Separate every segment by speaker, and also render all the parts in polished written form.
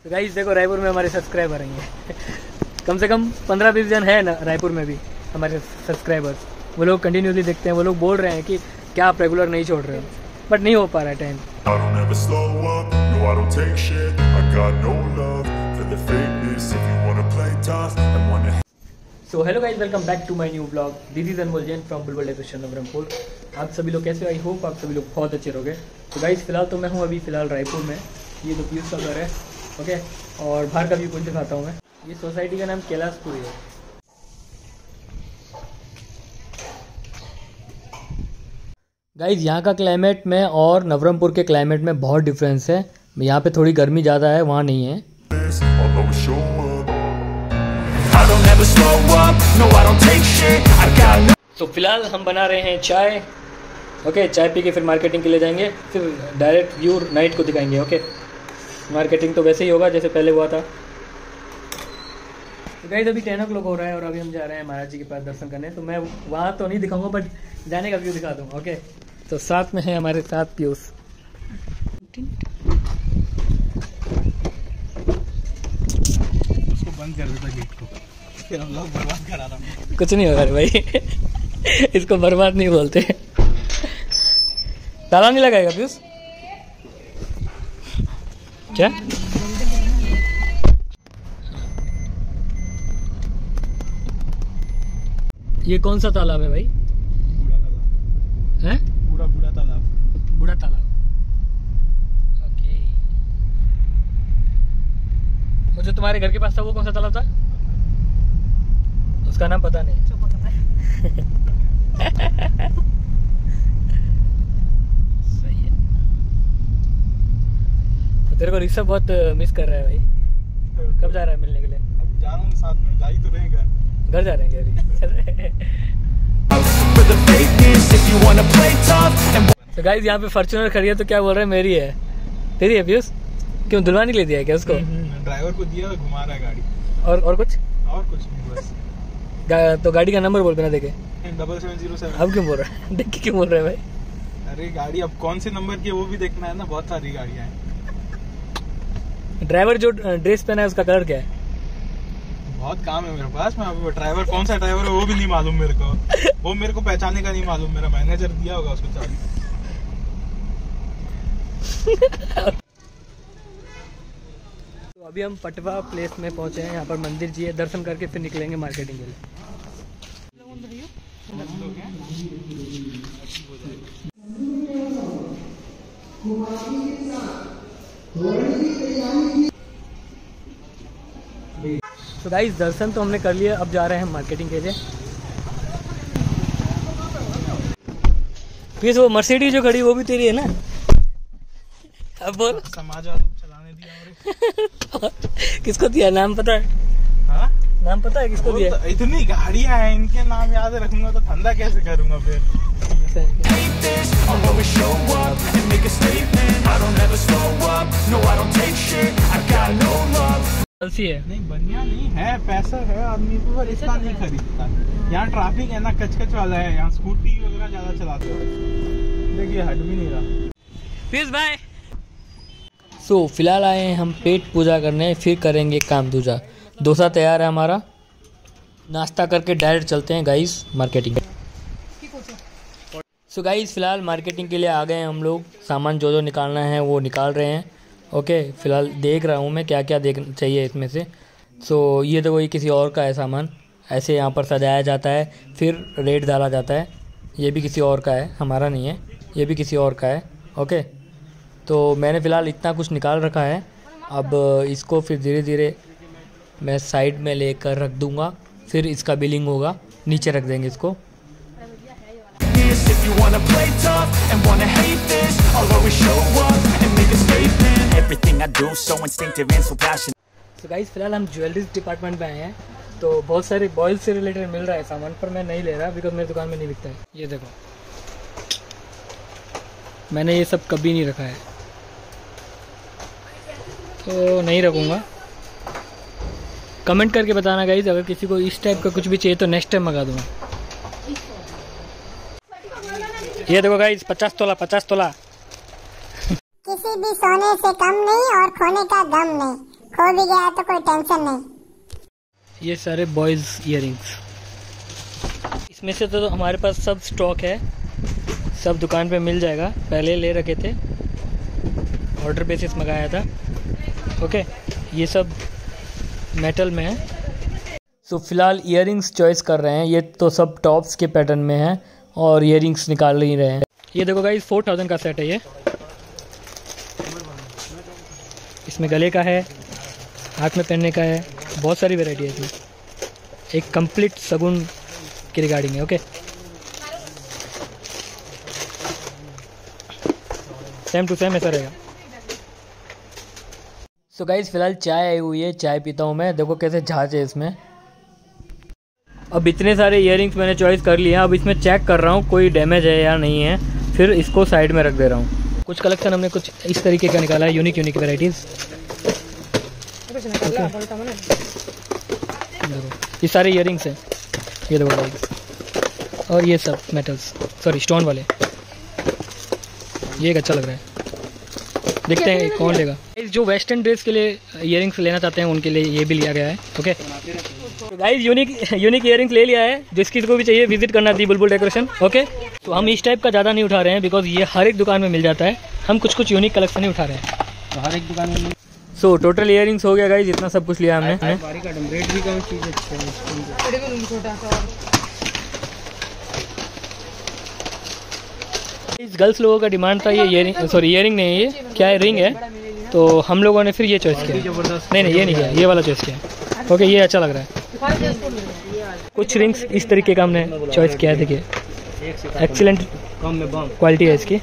Speaker 1: तो गाइस देखो रायपुर में हमारे सब्सक्राइबर हैं कम से कम 15-20 जन है ना रायपुर में भी हमारे सब्सक्राइबर्स। वो लोग कंटिन्यूसली देखते हैं, वो लोग बोल रहे हैं कि क्या आप रेगुलर नहीं छोड़ रहे हो, बट नहीं हो पा रहा है time. So hello guys, welcome back to my new blog. This is Anmol Jain from Bulbul decoration Navrangpur. आप सभी लोग कैसे हो? आई होप आप सभी लोग बहुत अच्छे रहोगे। तो गाइस फिलहाल तो मैं हूँ अभी फिलहाल रायपुर में। ये तो पीयूष का घर है, ओके। और बाहर का व्यू कुछ दिखाता हूँ मैं। ये सोसाइटी का नाम कैलाशपुरी है। गाइज यहाँ का क्लाइमेट में और नवरंगपुर के क्लाइमेट में बहुत डिफरेंस है। यहाँ पे थोड़ी गर्मी ज़्यादा है, वहाँ नहीं है। तो फिलहाल हम बना रहे हैं चाय, ओके। चाय पी के फिर मार्केटिंग के लिए जाएंगे, फिर डायरेक्ट व्यू नाइट को दिखाएंगे, ओके। मार्केटिंग तो वैसे ही होगा जैसे पहले हुआ था। तो गाइस अभी 10 o'clock हो रहा है और अभी हम जा रहे हैं महाराज जी के पास दर्शन करने। तो मैं वहाँ तो नहीं दिखाऊंगा, बट जाने का व्यू दिखा दूँगा, ओके। तो साथ में है हमारे साथ पीयूष।
Speaker 2: उसको बंद कर देता गेट को, फिर हम लोग बर्बाद करा रहा हूँ।
Speaker 1: कुछ नहीं होगा भाई इसको बर्बाद नहीं बोलते। ताला नहीं लगाएगा पीयूष? क्या ये कौन सा तालाब है भाई?
Speaker 2: बूढ़ा तालाब
Speaker 1: है?
Speaker 2: बूढ़ा तालाब।
Speaker 1: बूढ़ा तालाब, ओके। वो जो तुम्हारे घर के पास था वो कौन सा तालाब था? उसका नाम पता नहीं। सही है। तो तेरे को ऋषभ बहुत मिस कर रहा है भाई। कब जा रहा है मिलने के लिए?
Speaker 2: अब जा रहा हूँ साथ में, जा ही तो रहे घर
Speaker 1: जा रहे हैं अभी। तो गाइस यहाँ पे फॉर्च्यूनर खड़ी है, तो क्या बोल रहे हैं मेरी है? तेरी है पीयूष? क्यों दुल्हन के लिए दिया है क्या उसको?
Speaker 2: ड्राइवर को दिया, घुमा रहा है गाड़ी।
Speaker 1: और कुछ
Speaker 2: नहीं बस।
Speaker 1: तो गाड़ी का नंबर बोल बिना देखे।
Speaker 2: 7707।
Speaker 1: अब क्यों बोल रहा है? देख के क्यों बोल रहा है भाई?
Speaker 2: अरे गाड़ी अब कौन से नंबर की है वो भी देखना है ना, बहुत सारी गाड़ियाँ हैं।
Speaker 1: ड्राइवर जो ड्रेस पहना है उसका कलर क्या है?
Speaker 2: बहुत काम है मेरे पास। मैं ड्राइवर कौन सा ड्राइवर है वो भी नहीं मालूम मेरे को। वो मेरे को पहचाने का नहीं मालूम, मेरा मैनेजर दिया होगा उसको चाबी।
Speaker 1: तो अभी हम पटवा प्लेस में पहुंचे हैं। यहाँ पर मंदिर जी है, दर्शन करके फिर निकलेंगे मार्केटिंग के लिए। तो गाइस दर्शन तो हमने कर लिया, अब जा रहे हैं मार्केटिंग के लिए। फिर वो मर्सिडीज जो खड़ी वो भी तेरी है ना? अब बोल।
Speaker 2: समाजवाद चलाने दिया।
Speaker 1: किसको दिया? नाम पता है?
Speaker 2: हाँ? नाम
Speaker 1: पता है किसको दिया?
Speaker 2: तो इतनी गाड़ियां हैं, इनके नाम याद रखूंगा तो धंधा कैसे करूंगा फिर।
Speaker 1: है
Speaker 2: नहीं बनिया नहीं है, पैसा है आदमी को, पर इसका नहीं खरीदता। यहाँ ट्रैफिक है ना, कचकच वाला है, यहाँ स्कूटी वगैरह ज्यादा चलाते हैं। देखिए हट भी नहीं रहा।
Speaker 1: पीयूष भाई। सो फिलहाल आए हैं हम पेट पूजा करने, फिर करेंगे काम दूजा। डोसा तैयार है हमारा, नाश्ता करके डायरेक्ट चलते हैं गाइस मार्केटिंग। सो गाइस फिलहाल मार्केटिंग के लिए आ गए हैं हम लोग। सामान जो निकालना है वो निकाल रहे हैं, ओके। फिलहाल देख रहा हूँ मैं क्या क्या देखना चाहिए इसमें से। सो ये तो कोई किसी और का है सामान, ऐसे यहाँ पर सजाया जाता है, फिर रेट डाला जाता है। ये भी किसी और का है, हमारा नहीं है। ये भी किसी और का है, ओके। तो मैंने फ़िलहाल इतना कुछ निकाल रखा है। अब इसको फिर धीरे धीरे मैं साइड में लेकर रख दूँगा, फिर इसका बिलिंग होगा, नीचे रख देंगे इसको। तो गाइस फिलहाल हम ज्वेलरी डिपार्टमेंट में आए हैं। तो बहुत सारे बॉयल से रिलेटेड मिल रहा है सामान, पर मैं नहीं ले रहा बिकॉज मेरी दुकान में नहीं बिकता है। ये देखो, मैंने ये सब कभी नहीं रखा है, तो नहीं रखूँगा। कमेंट करके बताना गाइस, अगर किसी को इस टाइप का कुछ भी चाहिए तो नेक्स्ट टाइम मंगा दूँगा। ये देखो गाइस 50 तोला 50 तोला।
Speaker 3: किसी भी सोने से कम नहीं और खोने का गम नहीं, हो भी गया तो कोई टेंशन नहीं।
Speaker 1: ये सारे बॉयज़ इयररिंग्स, इसमें से तो हमारे पास सब स्टॉक है, सब दुकान पे मिल जाएगा। पहले ले रखे थे, ऑर्डर बेसिस मंगाया था। ओके, ये सब मेटल में है। सो फिलहाल इयररिंग्स चॉइस कर रहे हैं। ये तो सब टॉप्स के पैटर्न में है और इयररिंग्स निकाल नहीं रहे हैं। ये देखो गाइस 4000 का सेट है ये। इसमें गले का है, हाथ में पहनने का है, बहुत सारी वैरायटी है इसमें। एक कंप्लीट शगुन की रिगार्डिंग है। ओके, सेम टू सेम ऐसा रहेगा। सो गाइस फिलहाल चाय आई हुई है, चाय पीता हूँ मैं। देखो कैसे झाँच है इसमें। अब इतने सारे इयररिंग्स मैंने चॉइस कर लिए हैं। अब इसमें चेक कर रहा हूँ कोई डैमेज है या नहीं है, फिर इसको साइड में रख दे रहा हूँ। कुछ कलेक्शन हमने कुछ इस तरीके का निकाला है, यूनिक वैराइटीज़। देखो ये सारे इयररिंग्स हैं, ये देखो गाइस, और ये सब मेटल्स, सॉरी स्टोन वाले। ये एक अच्छा लग रहा है, देखते हैं कौन लेगा। जो वेस्टर्न ड्रेस के लिए इयररिंग्स लेना चाहते हैं उनके लिए ये भी लिया गया है। ओके गाइस, यूनिक इयररिंग्स ले लिया है। जिसकी को भी चाहिए विजिट करना दी बुलबुल डेकोरेशन। ओके, तो हम इस टाइप का ज़्यादा नहीं उठा रहे हैं बिकॉज ये हर एक दुकान में मिल जाता है। हम कुछ यूनिक कलेक्शन ही उठा रहे हैं, तो हर एक दुकान में। सो टोटल इयररिंग्स हो गया गाइस, इतना सब कुछ लिया हमने। रेट भी कम, चीज़ इस गर्ल्स लोगों का डिमांड था ये इयरिंग नहीं है, ये क्या है, रिंग है। तो हम लोगों ने फिर ये चॉइस किया। नहीं ये नहीं किया, ये वाला चॉइस किया। ओके, ये अच्छा लग रहा है। कुछ रिंग्स इस तरीके का हमने चॉइस किया है। देखिए एक्सीलेंट क्वालिटी है इसकी।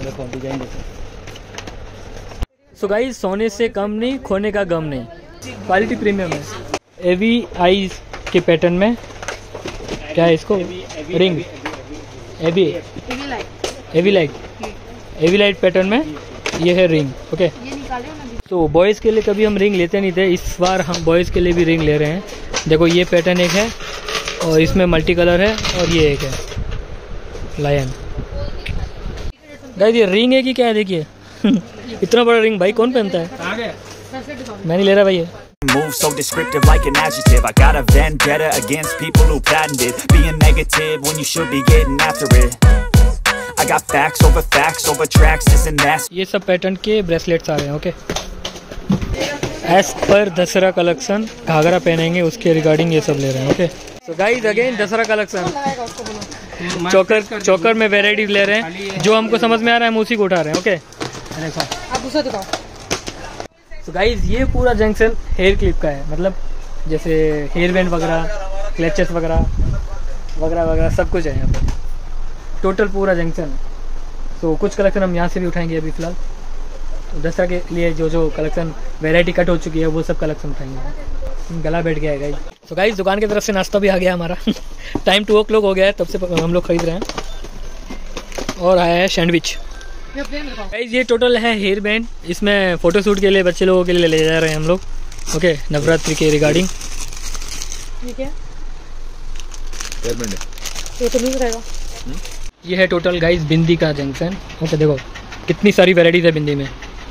Speaker 1: सो गाइस, सोने से कम नहीं, खोने का गम नहीं, क्वालिटी प्रीमियम है। एवी आईज के पैटर्न में क्या है इसको, रिंग एवी लाइट पैटर्न में ये है रिंग। ओके, तो बॉयज़ के लिए कभी हम रिंग लेते नहीं थे, इस बार हम बॉयज़ के लिए भी रिंग ले रहे हैं। देखो ये पैटर्न एक है और इसमें मल्टी कलर है, और ये एक है लायन। गाइस ये रिंग है कि क्या है, देखिए इतना बड़ा रिंग भाई कौन पहनता है। मैं नहीं ले रहा भाई ये।
Speaker 4: Move so descriptive like an adjective. I got a vendetta against people who patented being negative when you should be getting after it. I got facts over tracks, this and that.
Speaker 1: ये सब pattern के bracelets आ रहे हैं। Okay, as per दसरा collection, Ghaghara पहनेंगे उसके regarding ये सब ले रहे हैं। ओके, तो गाइस अगेन दसरा कलेक्शन, चोकर में वेराइटीज ले रहे हैं। जो हमको समझ में आ रहा है हम उसी को उठा रहे हैं। ओके,
Speaker 5: आप दूसरा दिखाओ।
Speaker 1: तो गाइज ये पूरा जंक्शन हेयर क्लिप का है, मतलब जैसे हेयर बैंड वगैरह, क्लचेस वगैरह सब कुछ है यहाँ पर। टोटल पूरा जंक्शन। तो कुछ कलेक्शन हम यहाँ से भी उठाएंगे अभी फिलहाल। तो दसरा के लिए जो कलेक्शन वैरायटी कट हो चुकी है वो सब कलेक्शन उठाएंगे। गला बैठ गया है गाइज। तो गाइज दुकान की तरफ से नाश्ता भी आ गया हमारा। टाइम 2 o'clock हो गया है, तब से हम लोग खरीद रहे हैं। और आया है सैंडविच। गाइस ये टोटल है हेयर बैंड, इसमें फोटोशूट के लिए बच्चे लोगों के लिए ले जा रहे हैं हम लोग। ओके, नवरात्रि के रिगार्डिंग।
Speaker 5: ये क्या
Speaker 2: हेयर बैंड है,
Speaker 5: ये तो नहीं रहेगा।
Speaker 1: ये है टोटल गाइस बिंदी का जंक्शन। ओके, देखो कितनी सारी वैरायटीज है बिंदी में।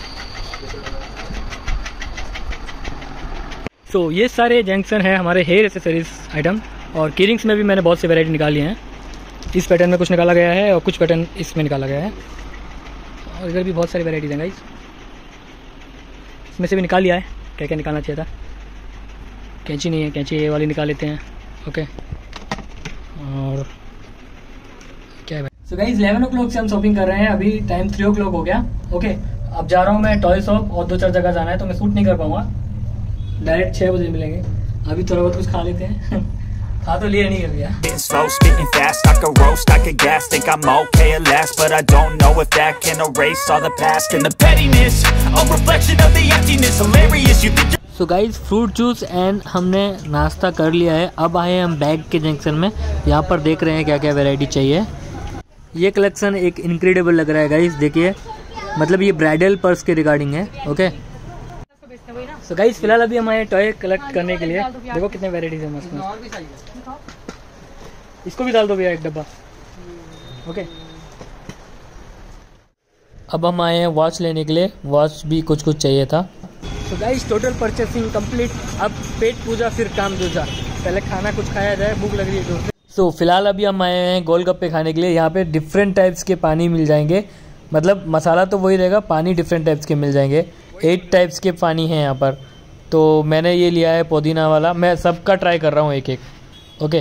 Speaker 1: सो ये सारे जंक्शन है हमारे हेयर एसेसरीज आइटम। और कीरिंग्स में भी मैंने बहुत सी वैरायटी निकाली हैं। इस पैटर्न में कुछ निकाला गया है और कुछ पैटर्न इसमें निकाला गया है, और इधर भी बहुत सारी वैरायटीज हैं गाइस। इसमें से भी निकाल लिया है, क्या क्या निकालना चाहिए था। कैंची नहीं है, कैंची ये वाली निकाल लेते हैं। ओके, और क्या है भाई। सो गाइस 11 o'clock से हम शॉपिंग कर रहे हैं, अभी टाइम 3 o'clock हो गया। ओके, अब जा रहा हूँ मैं टॉय शॉप, और 2-4 जगह जाना है, तो मैं शूट नहीं कर पाऊँगा। डायरेक्ट 6 बजे मिलेंगे। अभी थोड़ा बहुत कुछ खा लेते हैं। खा तो लिया नहीं है भैया।
Speaker 4: Getting slow, spitting fast, I could roast, I could gas, think I'm okay at last, but I don't know if that can erase all the past and the pettiness, a reflection of the emptiness, hilarious, you think
Speaker 1: so guys fruit juice and हमने नाश्ता कर लिया है। अब आए हम bag के junction में, यहाँ पर देख रहे हैं क्या क्या वैरायटी चाहिए। ये कलेक्शन एक इनक्रेडिबल लग रहा है गाइज, देखिए मतलब ये ब्राइडल पर्स के रिगार्डिंग है। ओके, सो गाइज फिलहाल अभी हम आए टॉय कलेक्ट करने के लिए। देखो कितने वैरायटीज है मस्त। इसको भी डाल दो भैया एक डब्बा। ओके, अब हम आए हैं वॉच लेने के लिए। वॉच भी कुछ चाहिए था। तो गाइस टोटल परचेसिंग कंप्लीट। अब पेट पूजा फिर काम दूजा। पहले खाना कुछ खाया जाए, भूख लग रही है जोर से। सो फिलहाल अभी हम आए हैं गोलगप्पे खाने के लिए। यहाँ पे डिफरेंट टाइप्स के पानी मिल जाएंगे, मतलब मसाला तो वही रहेगा, पानी डिफरेंट टाइप्स के मिल जाएंगे। 8 टाइप्स के पानी हैं यहाँ पर। तो मैंने ये लिया है पुदीना वाला। मैं सबका ट्राई कर रहा हूँ एक एक। ओके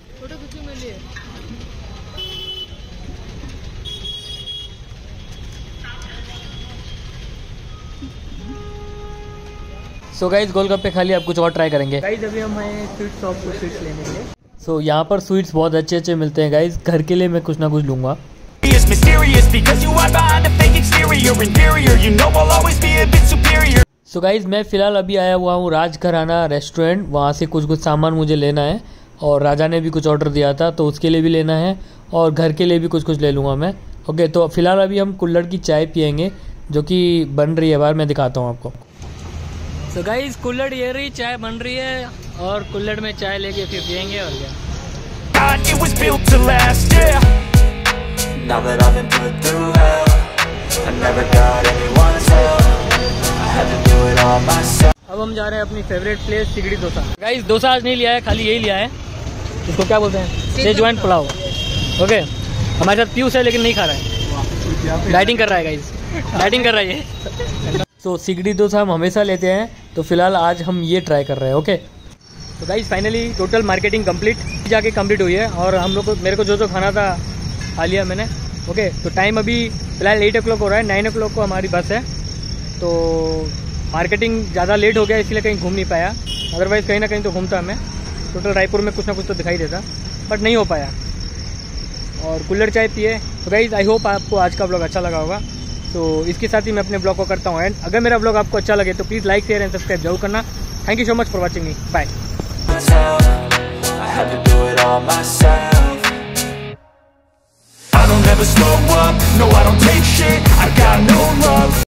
Speaker 1: सो गाइस गोलगप्पे खा लिया, अब कुछ और ट्राई करेंगे। गाइस अभी हम आए स्वीट शॉप को स्वीट्स लेने के लिए। सो यहाँ पर स्वीट्स बहुत अच्छे अच्छे मिलते हैं गाइस। घर के लिए मैं कुछ ना कुछ लूँगा। सो गाइस मैं फ़िलहाल अभी आया हुआ हूँ राजघराना रेस्टोरेंट। वहाँ से कुछ सामान मुझे लेना है और राजा ने भी कुछ ऑर्डर दिया था तो उसके लिए भी लेना है और घर के लिए भी कुछ ले लूँगा मैं। ओके तो फ़िलहाल अभी हम कुल्हड़ की चाय पियेंगे जो कि बन रही है बाहर, मैं दिखाता हूँ आपको। तो गाइस कुल्हड़ ये रही, चाय बन रही है और कुल्हड़ में चाय लेके फिर पियेंगे और क्या। अब हम जा रहे हैं अपनी फेवरेट प्लेस सिगड़ी डोसा। गाइस डोसा आज नहीं लिया है, खाली यही लिया है। इसको क्या बोलते हैं, सेजवान पुलाव। ओके हमारे साथ पीयूष है लेकिन नहीं खा रहा है, डाइटिंग कर रहा है गाइस, डाइटिंग कर रहा है। तो सिगड़ी डोसा हम हमेशा लेते हैं, तो फिलहाल आज हम ये ट्राई कर रहे हैं। ओके तो guys finally total marketing complete जाके कंप्लीट हुई है और हम लोग को मेरे को जो खाना था खा लिया मैंने। ओके तो टाइम अभी फिलहाल 8 o'clock हो रहा है, 9 o'clock को हमारी बस है। तो मार्केटिंग ज़्यादा लेट हो गया इसलिए कहीं घूम नहीं पाया, अदरवाइज़ कहीं ना कहीं तो घूमता मैं। टोटल रायपुर में कुछ ना कुछ तो दिखाई देता बट नहीं हो पाया। और कुल्हड़ चाय पिए। तो गाइस आई होप आपको आज का ब्लॉग अच्छा लगा होगा। तो इसके साथ ही मैं अपने ब्लॉग को करता हूँ एंड। अगर मेरा ब्लॉग आपको अच्छा लगे तो please like share and subscribe जरूर करना। Thank you so much for watching me, bye. I don't ever slow up, no I don't take shit, I got no love